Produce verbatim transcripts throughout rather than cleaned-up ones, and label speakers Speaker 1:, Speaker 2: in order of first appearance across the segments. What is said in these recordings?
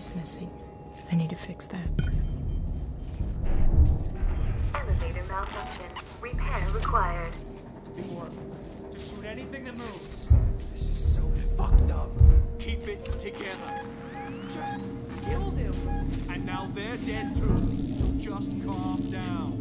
Speaker 1: is missing. I need to fix that.
Speaker 2: Elevator malfunction. Repair required.
Speaker 3: Or to shoot anything that moves. This is so fucked up. Keep it together. Just killed him. And now they're dead too. So just calm down.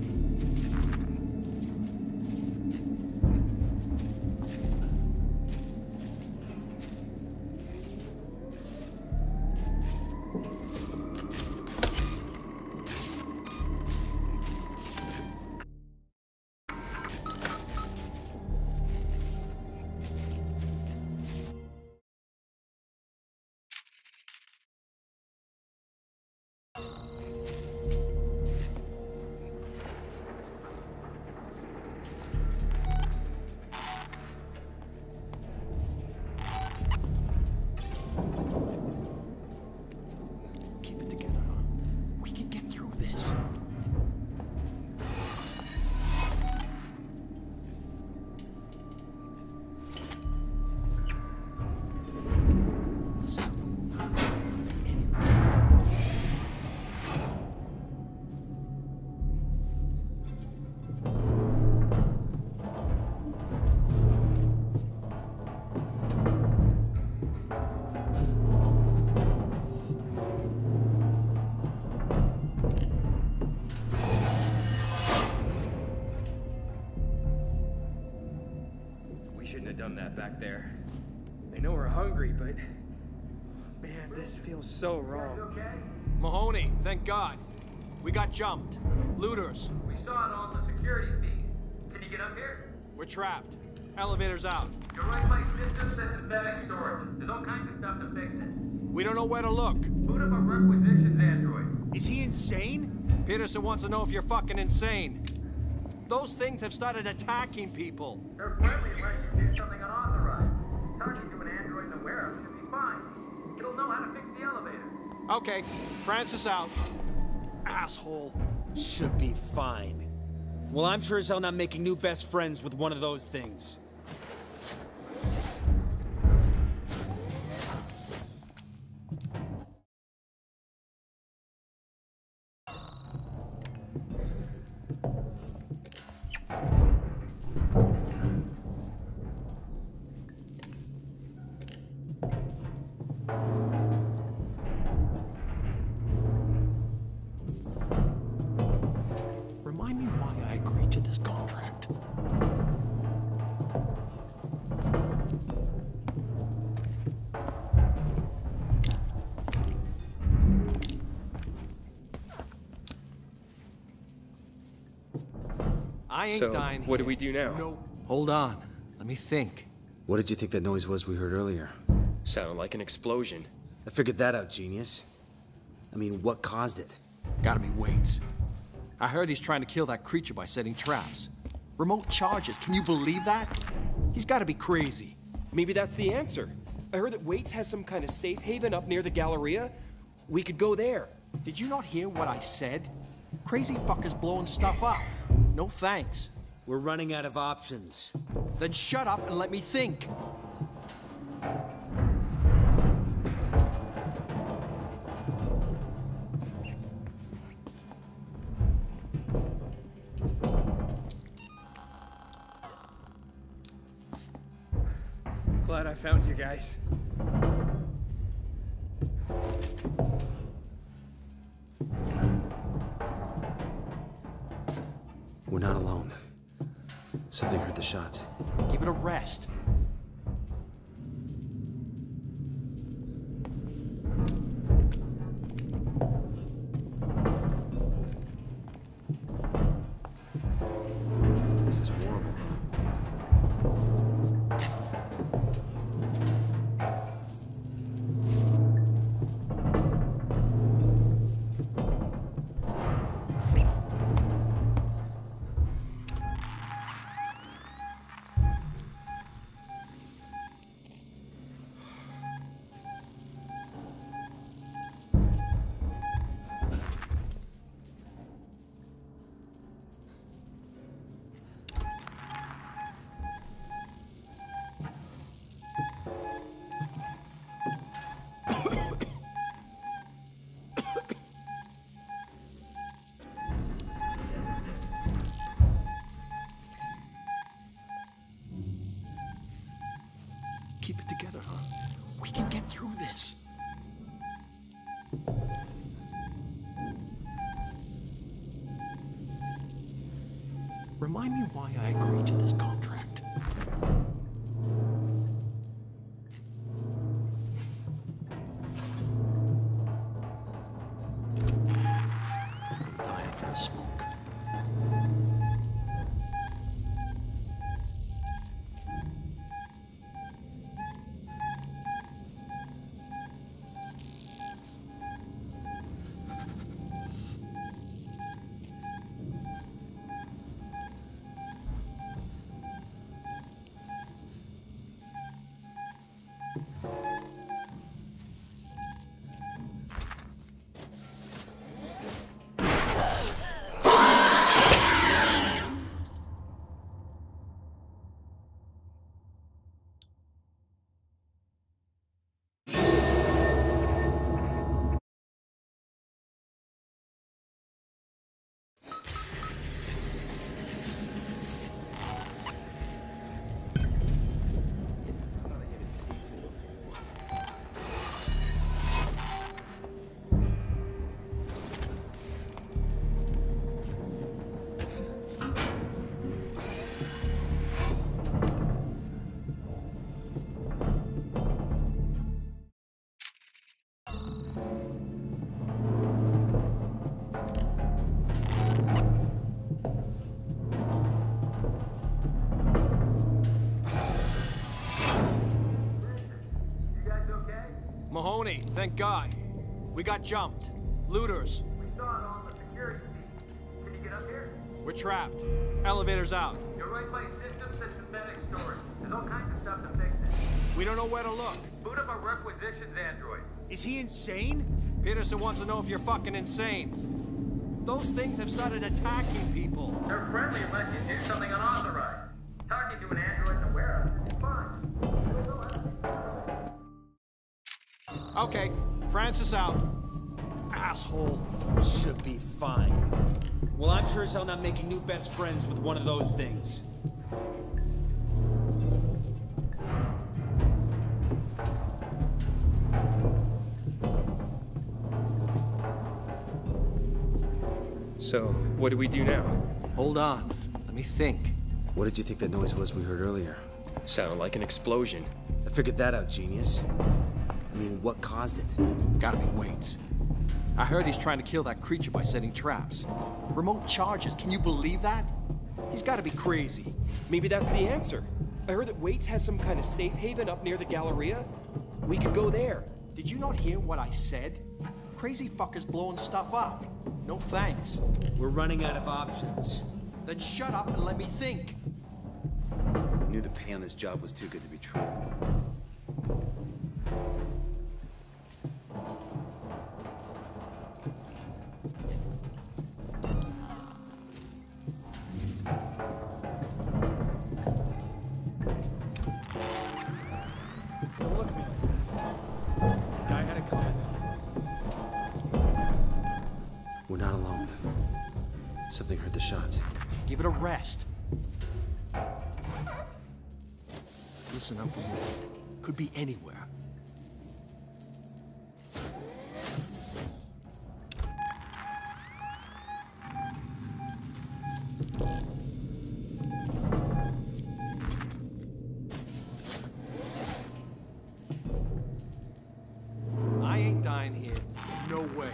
Speaker 4: Done that back there. I know we're hungry, but man, this feels so wrong.
Speaker 3: Mahoney, thank God. We got jumped. Looters.
Speaker 5: We saw it on the security feed. Can you get up here?
Speaker 3: We're trapped. Elevator's out.
Speaker 5: You're right by systems and synthetic storage. There's all kinds of stuff to fix it.
Speaker 3: We don't know where to look.
Speaker 5: Boot up a requisitions android.
Speaker 3: Is he insane? Peterson wants to know if you're fucking insane. Those things have started attacking people.
Speaker 5: They're friendly unless you do something unauthorized. Talking to an android in the warehouse should be fine. It'll know how to fix the elevator.
Speaker 3: Okay, Francis out. Asshole.
Speaker 6: Should be fine. Well, I'm sure as hell not making new best friends with one of those things.
Speaker 3: Remind me why I agreed to this contract. I ain't
Speaker 4: So,
Speaker 3: dying
Speaker 4: what do
Speaker 3: here.
Speaker 4: we do now?
Speaker 3: No. Hold on. Let me think.
Speaker 7: What did you think that noise was we heard earlier?
Speaker 4: Sounded like an explosion.
Speaker 7: I figured that out, genius. I mean, what caused it?
Speaker 3: Gotta be Waits. I heard he's trying to kill that creature by setting traps. Remote charges, can you believe that? He's gotta be crazy.
Speaker 4: Maybe that's the answer. I heard that Waits has some kind of safe haven up near the Galleria. We could go there.
Speaker 3: Did you not hear what I said? Crazy fuckers blowing stuff up. No thanks.
Speaker 6: We're running out of options.
Speaker 3: Then shut up and let me think.
Speaker 4: Glad I found you guys.
Speaker 7: We're not alone. Something heard the shots.
Speaker 3: Give it a rest.
Speaker 7: This is horrible.
Speaker 3: Keep it together, huh? We can get through this. Remind me why I agreed to this contract. I'm dying for a smoke. Mahoney, thank God. We got jumped. Looters.
Speaker 5: We saw it on the security feed. Can you get up here?
Speaker 3: We're trapped. Elevator's out.
Speaker 5: You're right by systems and synthetic storage. There's all kinds of stuff to fix it.
Speaker 3: We don't know where to look.
Speaker 5: Boot up a requisitions android.
Speaker 6: Is he insane?
Speaker 3: Peterson wants to know if you're fucking insane. Those things have started attacking people.
Speaker 5: They're friendly unless you do something unauthorized. Talking to an android in the warehouse is fine.
Speaker 3: Okay, Francis out.
Speaker 6: Asshole. Should be fine. Well, I'm sure as hell not making new best friends with one of those things.
Speaker 4: So, what do we do now?
Speaker 3: Hold on. Let me think.
Speaker 7: What did you think that noise was we heard earlier?
Speaker 4: Sounded like an explosion.
Speaker 7: I figured that out, genius. I mean, what caused it?
Speaker 3: Gotta be Waits. I heard he's trying to kill that creature by setting traps. Remote charges, can you believe that? He's gotta be crazy.
Speaker 8: Maybe that's the answer. I heard that Waits has some kind of safe haven up near the Galleria. We could go there.
Speaker 3: Did you not hear what I said? Crazy fuckers blowing stuff up. No thanks.
Speaker 6: We're running out of options.
Speaker 3: Then shut up and let me think.
Speaker 7: I knew the pay on this job was too good to be true.
Speaker 6: Don't look at me like that. Guy had it coming.
Speaker 7: We're not alone. Something heard the shots.
Speaker 3: Give it a rest. Listen up for me. Could be anywhere. I ain't dying here. No way.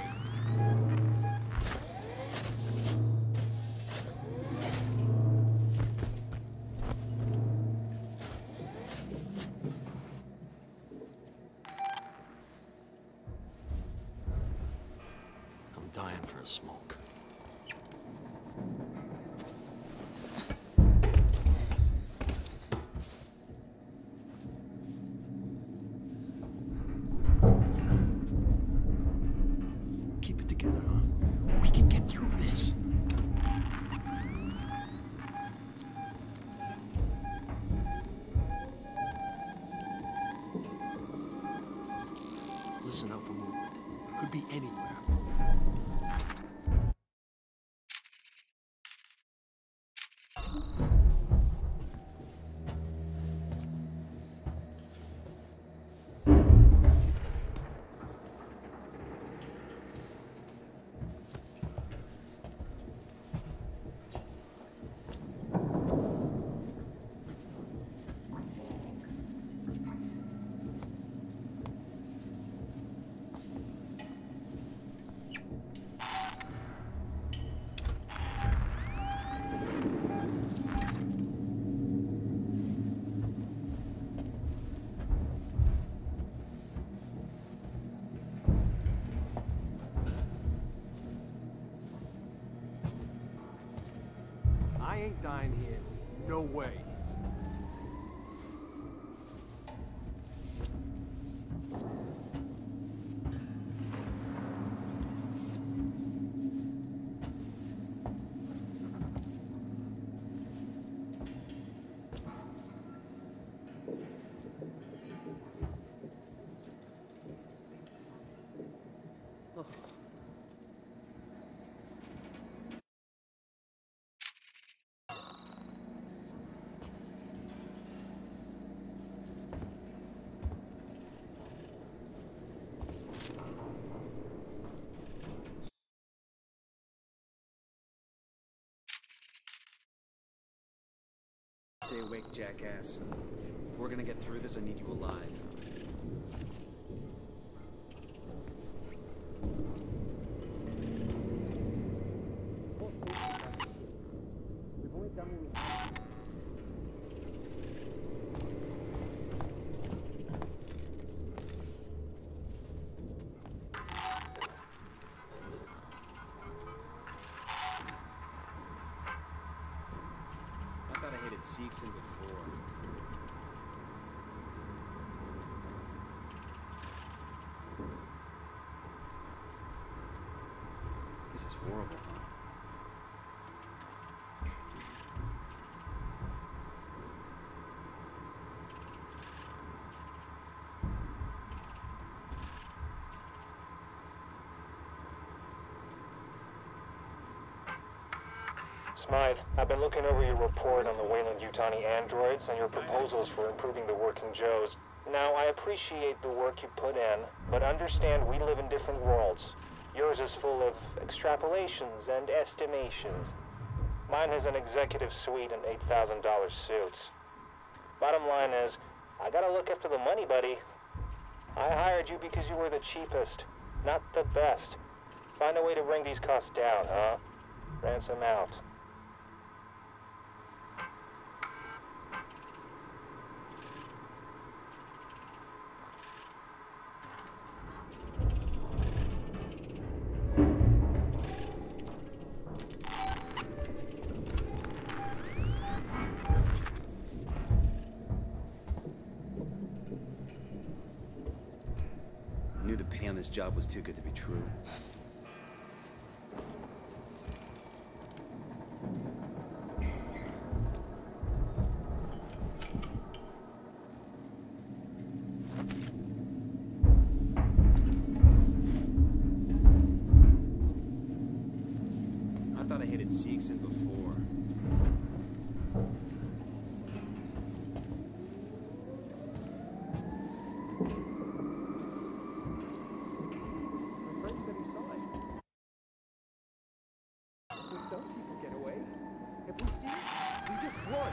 Speaker 3: I'm dying for a smoke. Keep it together, huh? We can get through this. Listen out for movement. Could be anywhere.
Speaker 5: ain't dying here. No way.
Speaker 6: Stay awake, jackass. If we're gonna get through this, I need you alive.
Speaker 5: We've only done what we
Speaker 6: I thought I hated Seegson before. This is horrible, huh?
Speaker 9: Smythe, I've been looking over your report on the Wayland-Yutani androids and your proposals for improving the working Joes. Now, I appreciate the work you put in, but understand we live in different worlds. Yours is full of extrapolations and estimations. Mine has an executive suite and eight thousand dollar suits. Bottom line is, I gotta look after the money, buddy. I hired you because you were the cheapest, not the best. Find a way to bring these costs down, huh? Ransom out.
Speaker 6: I knew the pay on this job was too good to be true. I thought I hated Seegson before.
Speaker 5: Some people get away. If we see it, we just run.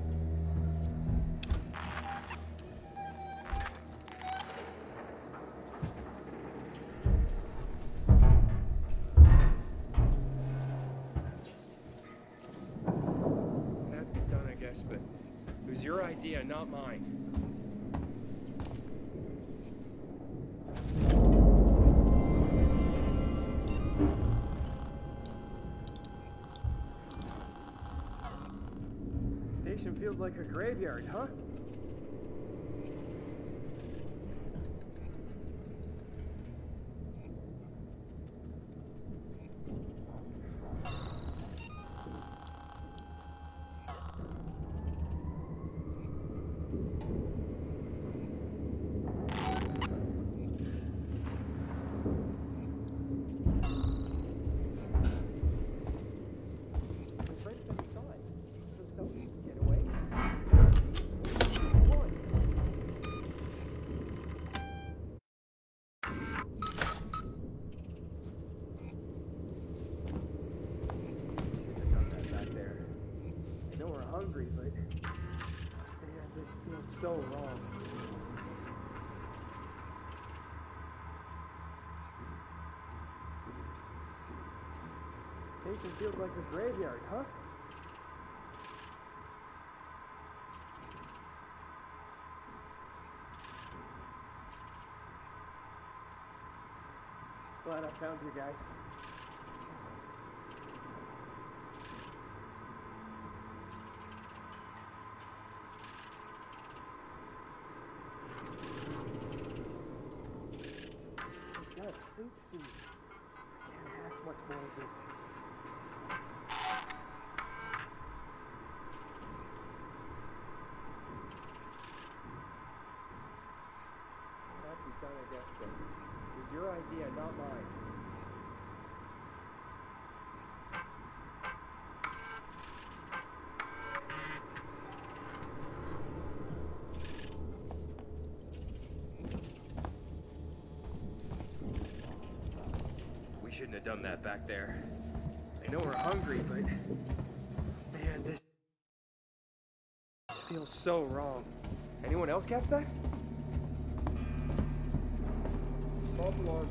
Speaker 8: Had to be done, I guess, but it was your idea, not mine.
Speaker 5: Station feels like a graveyard, huh? Hungry, but man, this feels so wrong. Station feels like a graveyard, huh? Glad I found you guys.
Speaker 4: Your idea, not mine. We shouldn't have done that back there. I know we're hungry, but man, this, this feels so wrong. Anyone else catch that? False alarm.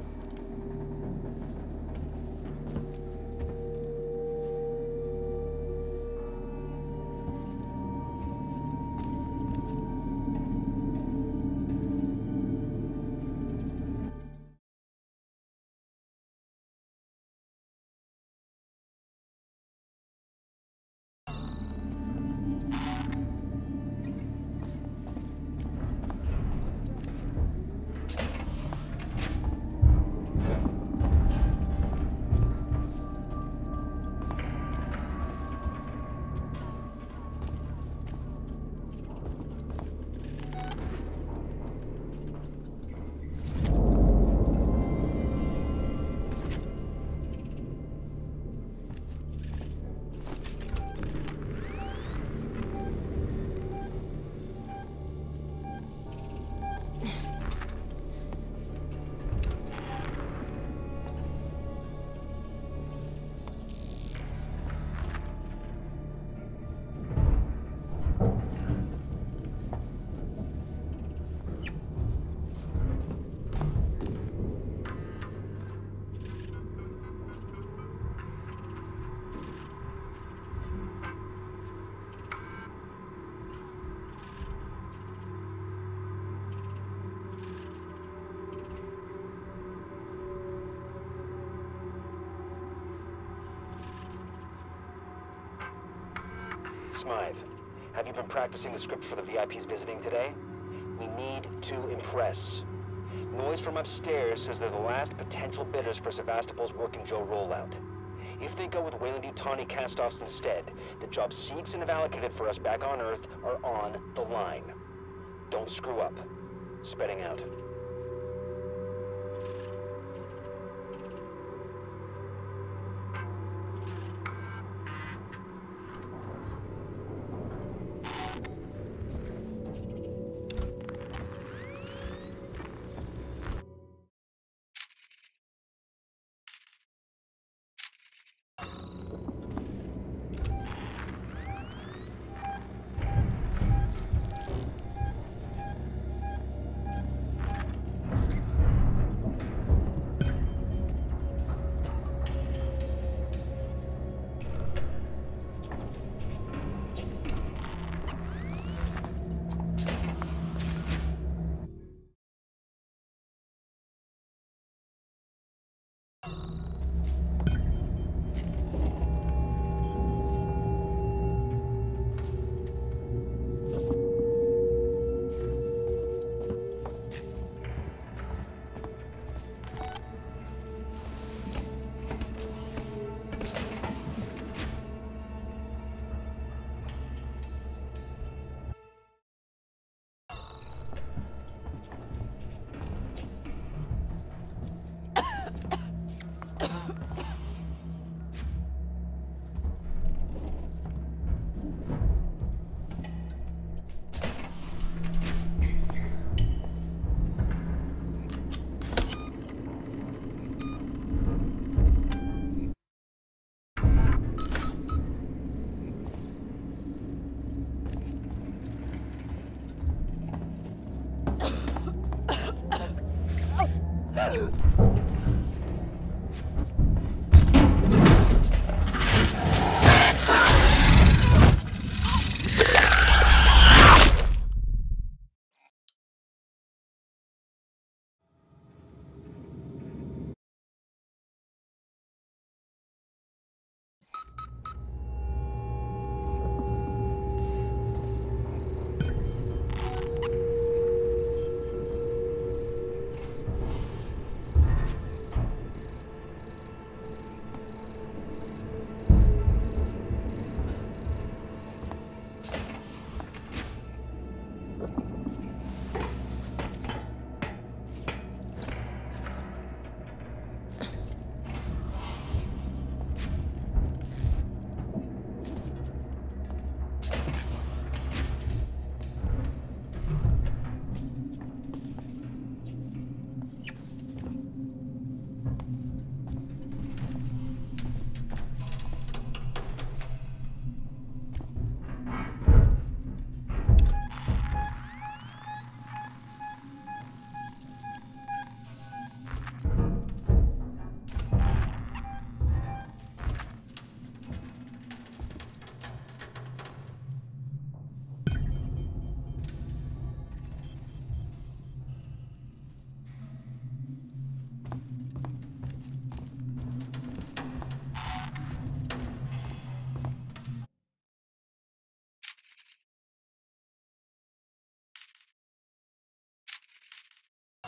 Speaker 9: Smythe, have you been practicing the script for the V I Ps visiting today? We need to impress. Noise from upstairs says they're the last potential bidders for Sevastopol's Working Joe rollout. If they go with Weyland-Yutani cast-offs instead, the jobs Seegson have allocated for us back on Earth are on the line. Don't screw up. Spreading out.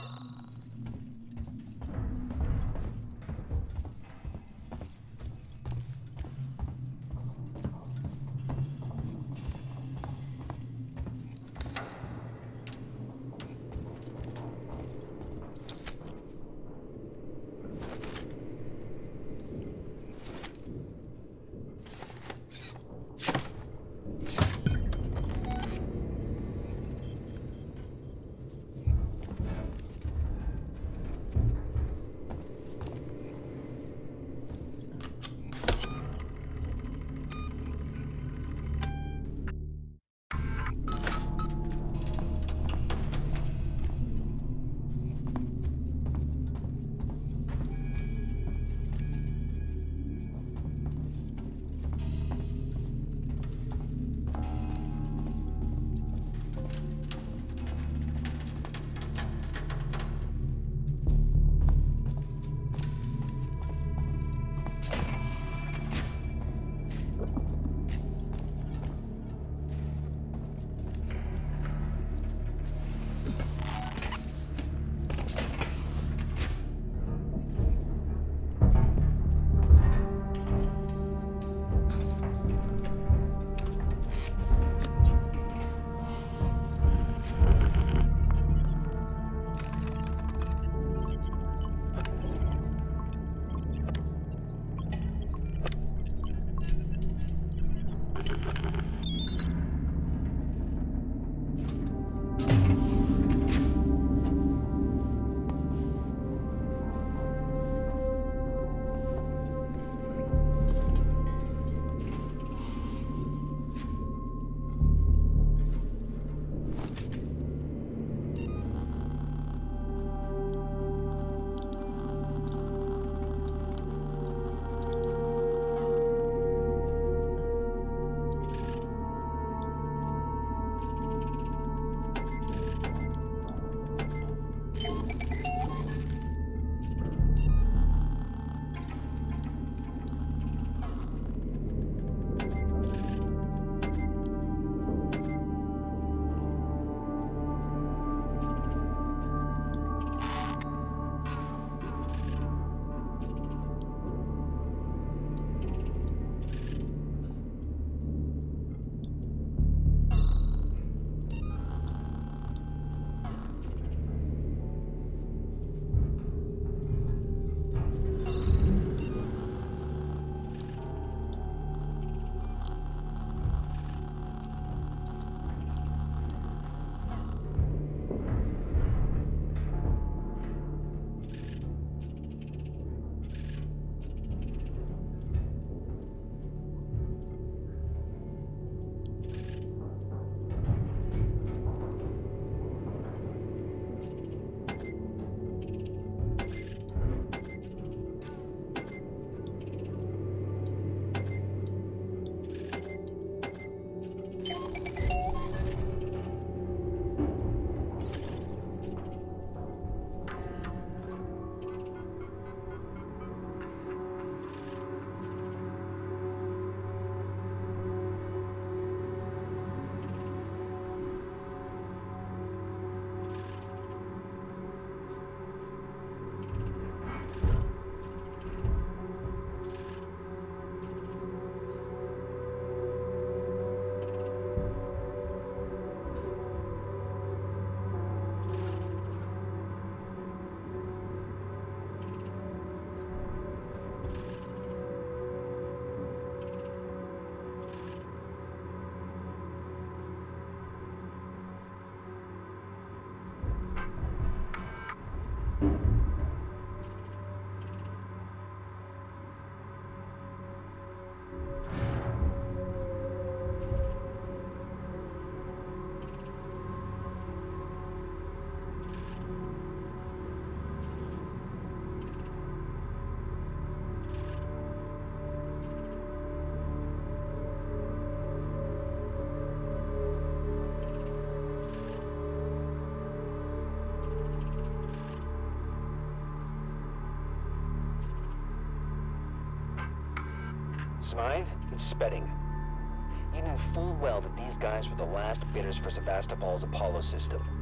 Speaker 9: Smythe, it's Spedding. You knew full well that these guys were the last bidders for Sevastopol's Apollo system, and you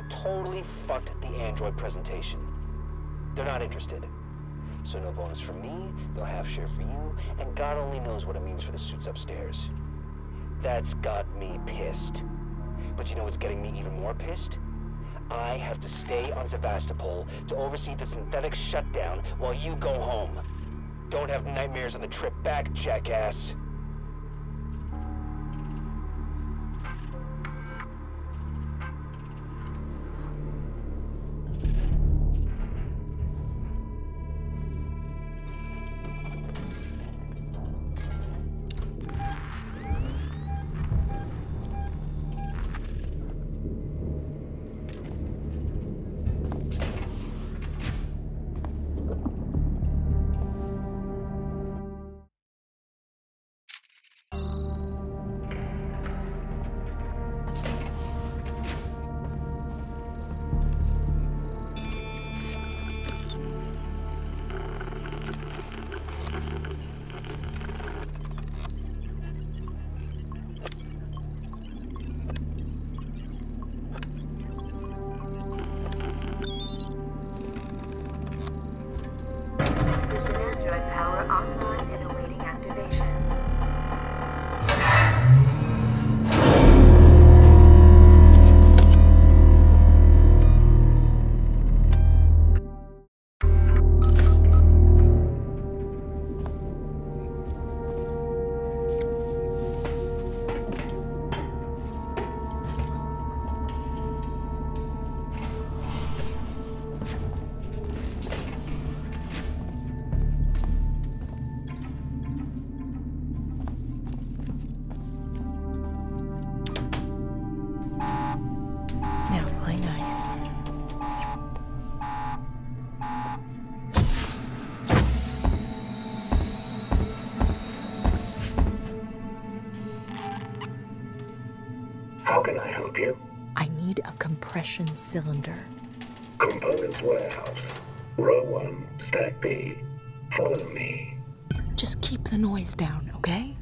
Speaker 9: totally fucked the android presentation. They're not interested. So no bonus from me, no half share for you, and God only knows what it means for the suits upstairs. That's got me pissed. But you know what's getting me even more pissed? I have to stay on Sevastopol to oversee the synthetic shutdown while you go home. Don't have nightmares on the trip back, jackass.
Speaker 10: How can I help you?
Speaker 1: I need a compression cylinder.
Speaker 10: Components warehouse. Row one, stack B. Follow me.
Speaker 1: Just keep the noise down, okay?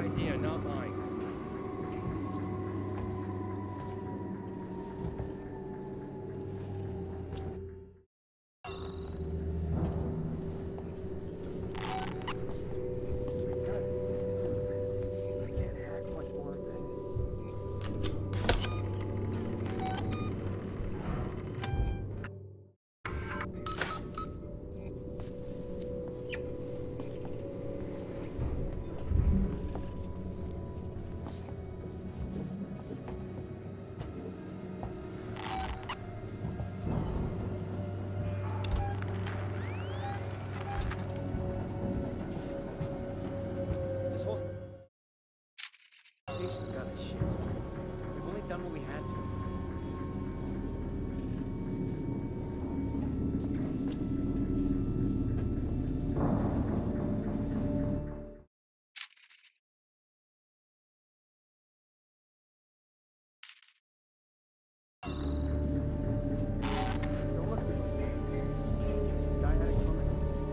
Speaker 4: idea, not mine. Station's got a shit. We've only done what we had to. Don't look at me. Guy had it coming.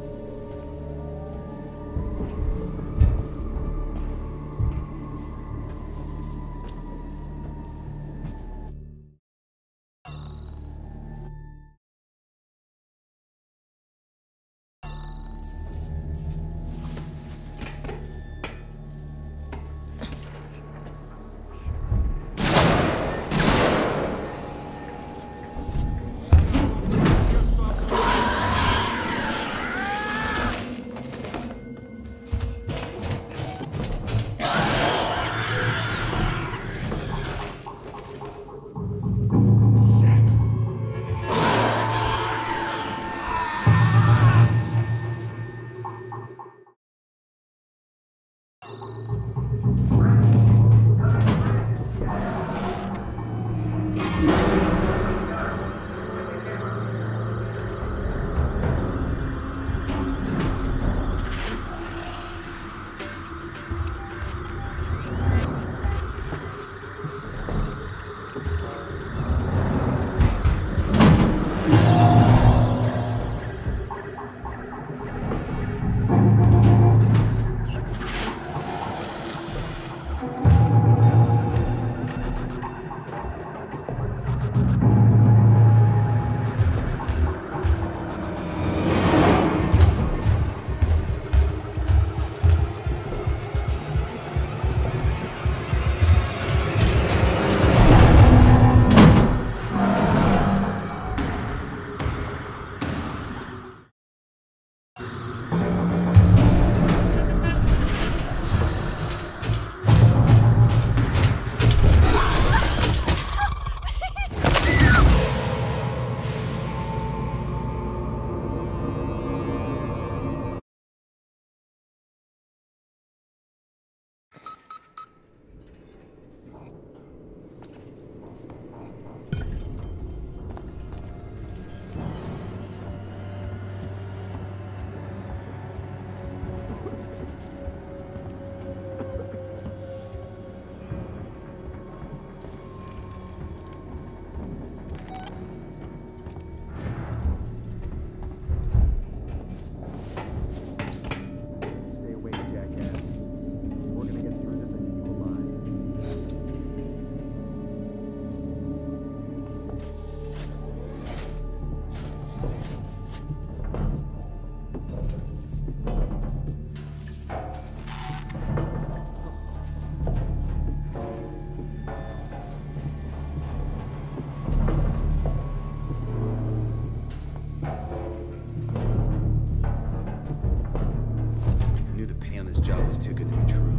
Speaker 7: Too good to be true.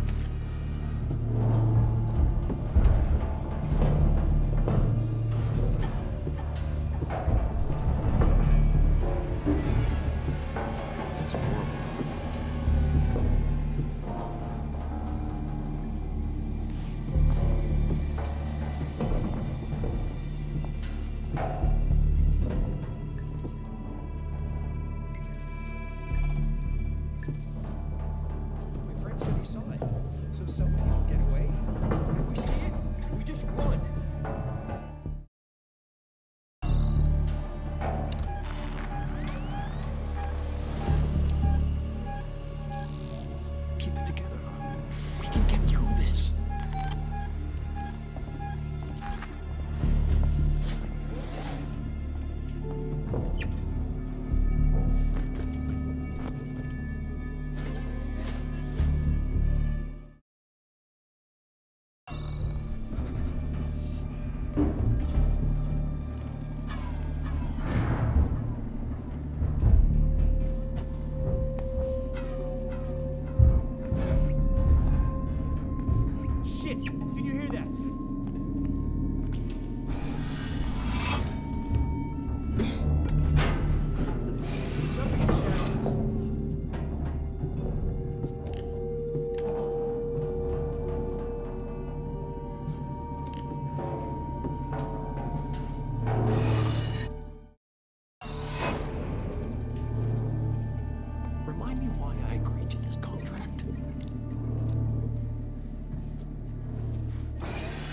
Speaker 7: This is horrible.
Speaker 8: He saw it. So somebody will get away. If we see it, we just run.
Speaker 7: Keep it together, huh?
Speaker 3: Shit! Did you hear that? Jumping in shadows.
Speaker 7: Remind me why I agreed to this contract.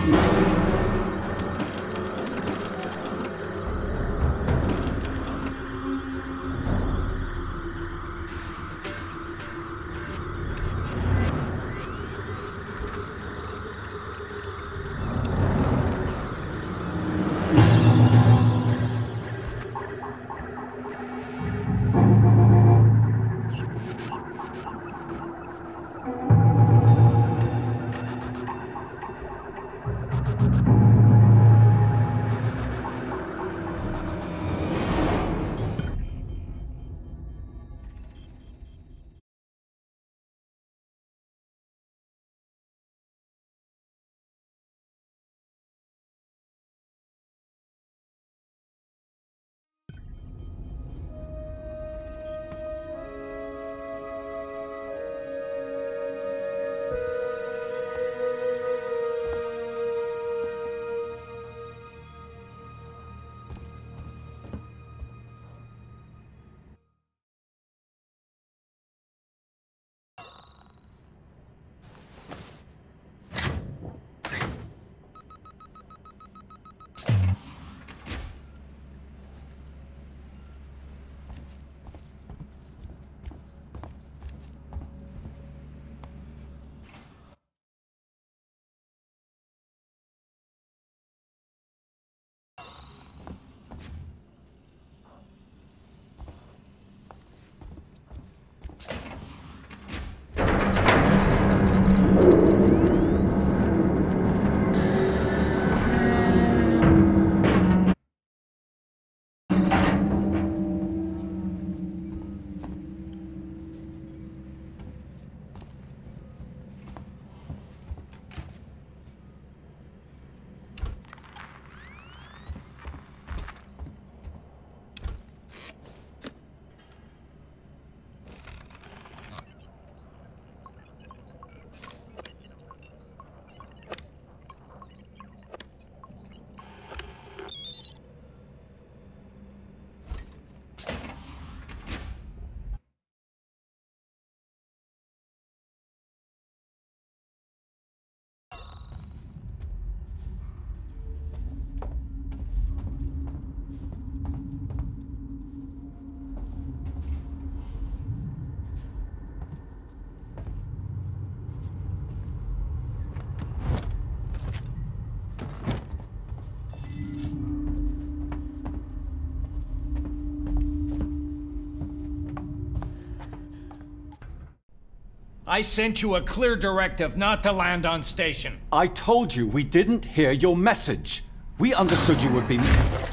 Speaker 11: I sent you a clear directive not to land on station.
Speaker 6: I told you we didn't hear your message. We understood you would be...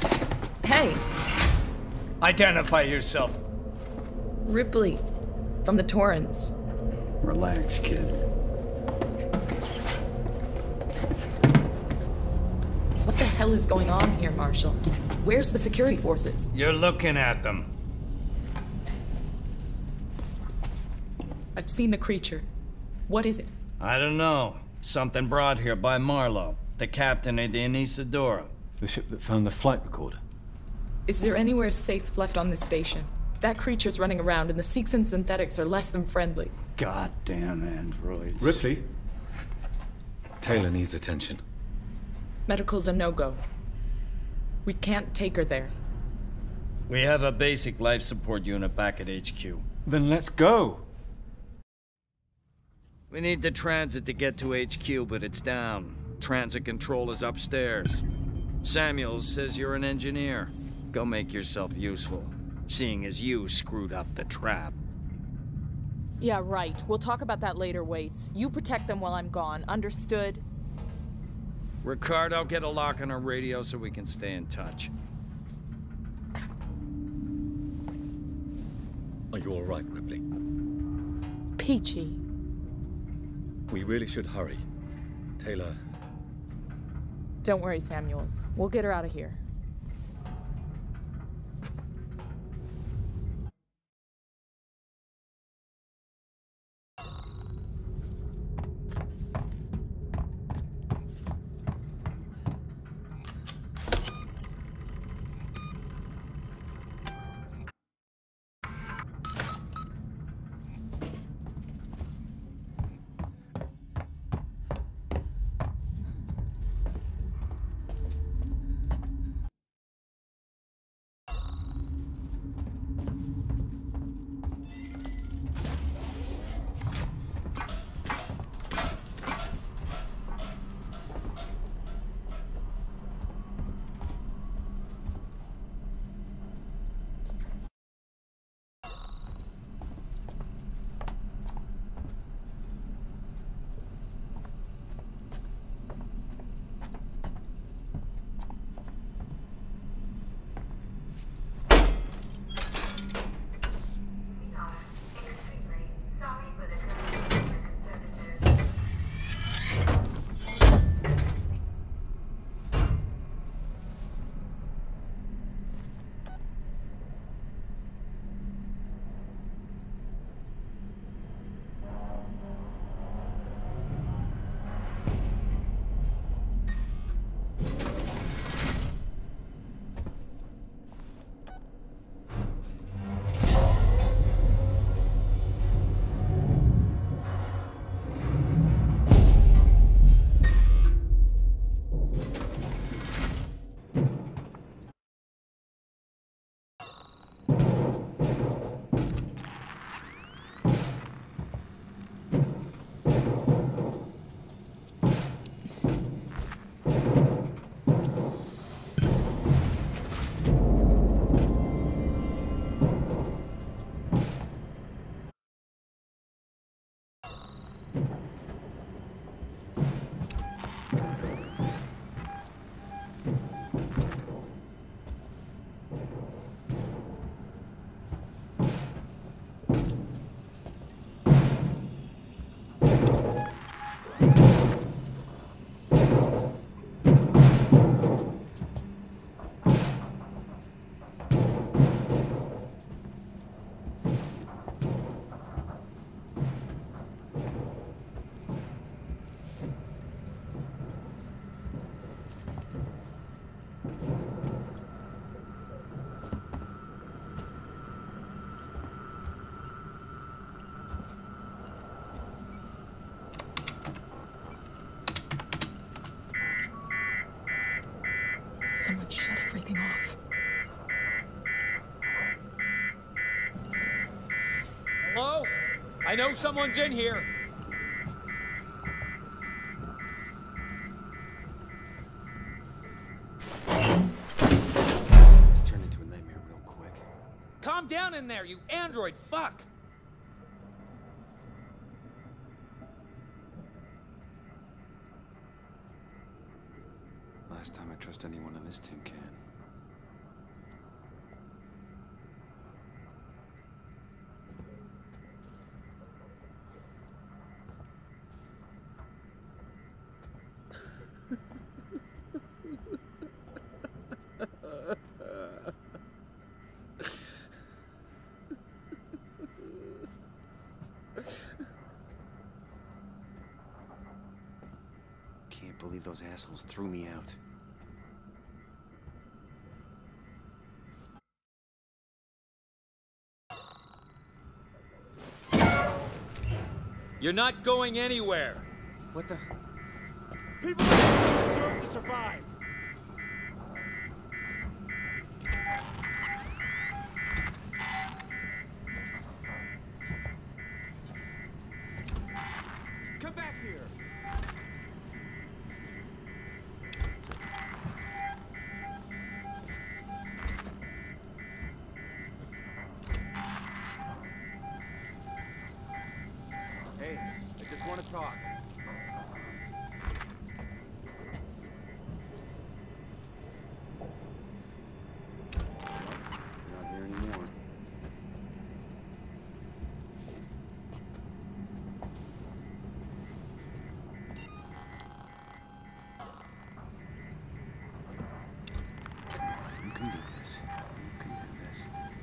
Speaker 1: Hey!
Speaker 11: Identify yourself.
Speaker 1: Ripley, from the Torrens.
Speaker 11: Relax, kid.
Speaker 1: What the hell is going on here, Marshal? Where's the security forces?
Speaker 11: You're looking at them.
Speaker 1: I've seen the creature. What is it?
Speaker 11: I don't know. Something brought here by Marlowe, the captain of the Mystyra.
Speaker 6: The ship that found the flight recorder.
Speaker 1: Is there anywhere safe left on this station? That creature's running around and the Seeks and synthetics are less than friendly.
Speaker 11: Goddamn androids.
Speaker 7: Ripley? Taylor needs attention.
Speaker 1: Medical's a no-go. We can't take her there.
Speaker 11: We have a basic life support unit back at H Q.
Speaker 6: Then let's go.
Speaker 11: We need the transit to get to H Q, but it's down. Transit control is upstairs. Samuels says you're an engineer. Go make yourself useful, seeing as you screwed up the trap.
Speaker 1: Yeah, right. We'll talk about that later, Waits. You protect them while I'm gone. Understood?
Speaker 11: Ricardo, get a lock on our radio so we can stay in touch.
Speaker 7: Are you all right, Ripley?
Speaker 1: Peachy.
Speaker 7: We really should hurry. Taylor...
Speaker 1: Don't worry, Samuels. We'll get her out of here. Someone shut everything off.
Speaker 6: Hello? I know someone's in here.
Speaker 7: This turned into a nightmare real quick.
Speaker 6: Calm down in there, you android fuck!
Speaker 7: Last time I trust anyone in this tin can. Can't believe those assholes threw me out.
Speaker 6: You're not going anywhere.
Speaker 7: What the?
Speaker 6: People deserve to survive.
Speaker 3: Come back here. Hey, I just want to talk.
Speaker 7: Not here anymore. Come on, you can do this. You can do this.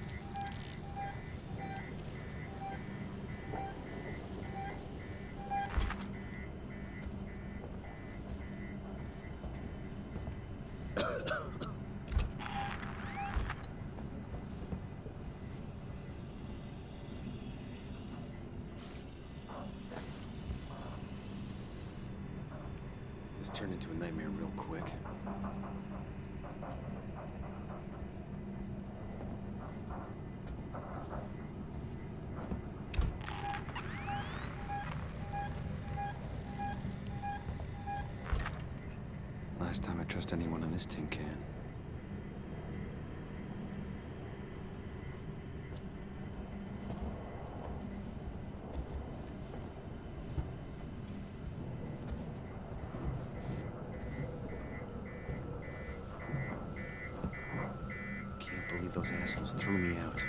Speaker 7: This turned into a nightmare real quick. Last time I trust anyone in this tin can. Can't believe those assholes threw me out.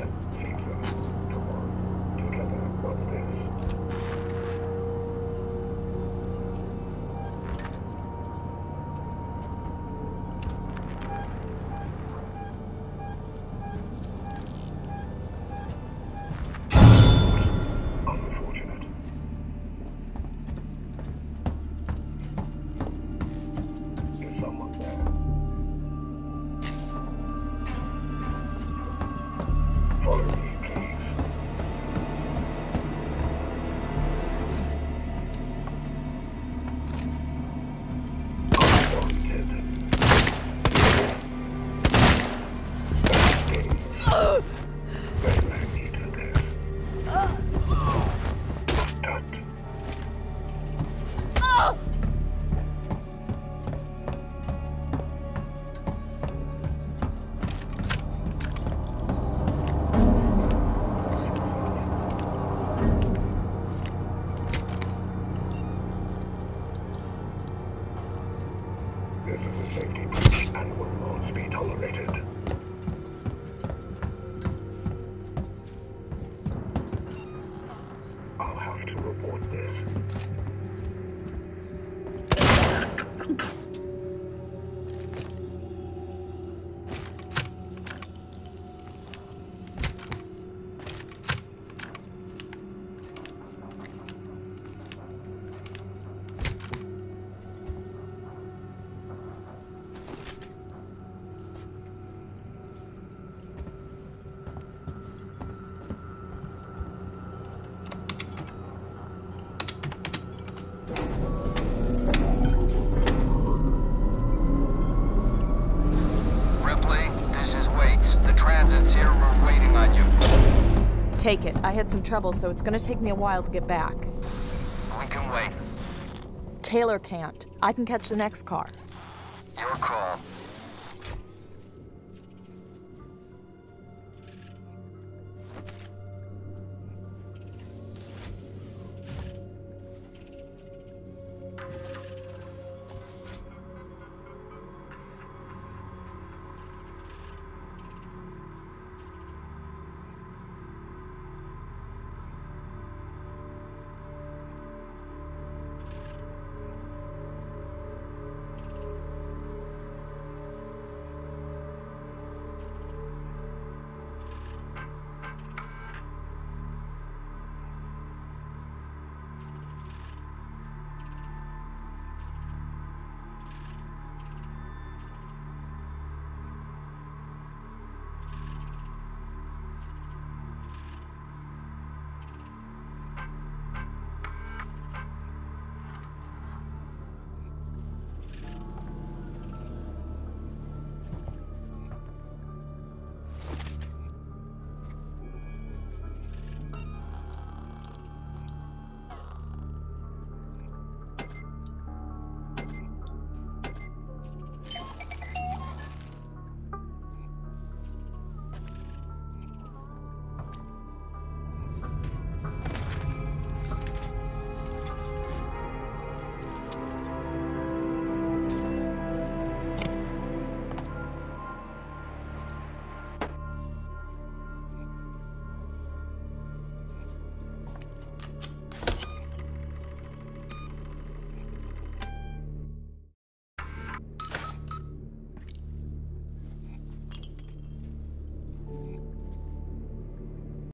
Speaker 10: Season. Come on. Together. What's this? Unfortunate. Is someone there? Follow me, please. Unwanted. That stings. There's no need for this. Tut. This is a safety breach and will not be tolerated. I'll have to report this.
Speaker 1: Take it. I had some trouble, so it's gonna take me a while to get back.
Speaker 12: We can wait.
Speaker 1: Taylor can't. I can catch the next car.
Speaker 12: Your call.